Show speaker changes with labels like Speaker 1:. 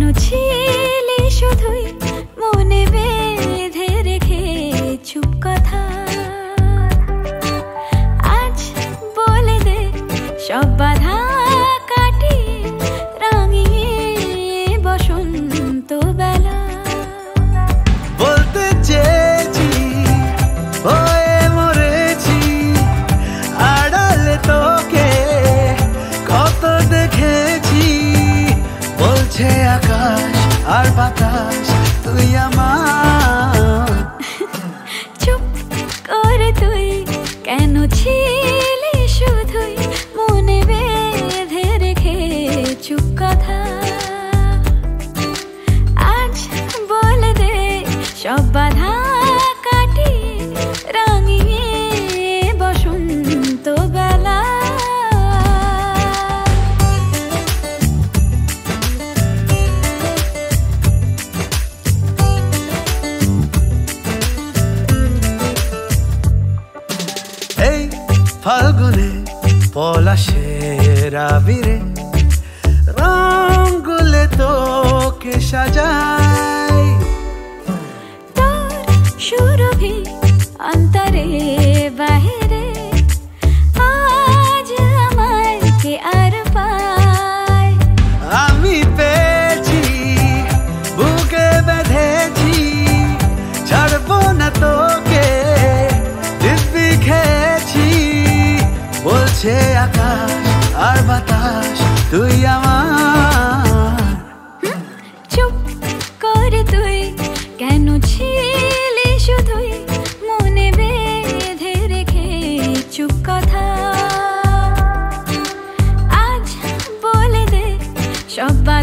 Speaker 1: ছিলি শুধুই মনে বেঁধে রেখে চুপ কথা, আজ বলে দে সব বাধা কাটিয়ে রাঙিয়ে বসন্ত বেলা।
Speaker 2: বলতে চেয়েছি হয়ে মরেছি, আড়ালে তোকে কত দেখেছি। বলছে আকাশ আর বাতাস তুই আমার।
Speaker 1: চুপ করে তুই কেন ছিলি শুধুই মনে বেঁধে রেখে চুপ কথা, আজ বলে দে সব বাধা কাটিয়ে রাঙিয়ে বসন্ত বেলা।
Speaker 2: এই ফাল্গুনে পলাশের আবিরে রঙগুলে তোকে সাজাই।
Speaker 1: তোর সুরভি অন্তরে বাহিরে আজ আমায় কে আর পায়।
Speaker 2: আমি পেয়েছি বুকে বেঁধেছি, ছাড়বো না তোকে দিব্যি খেয়েছি। বলছে আকাশ আর বাতাস তুই আমার।
Speaker 1: চুপ করে তুই কেন ছিলি শুধুই মনে বেঁধে রেখে চুপ কথা, আজ বলে দে সব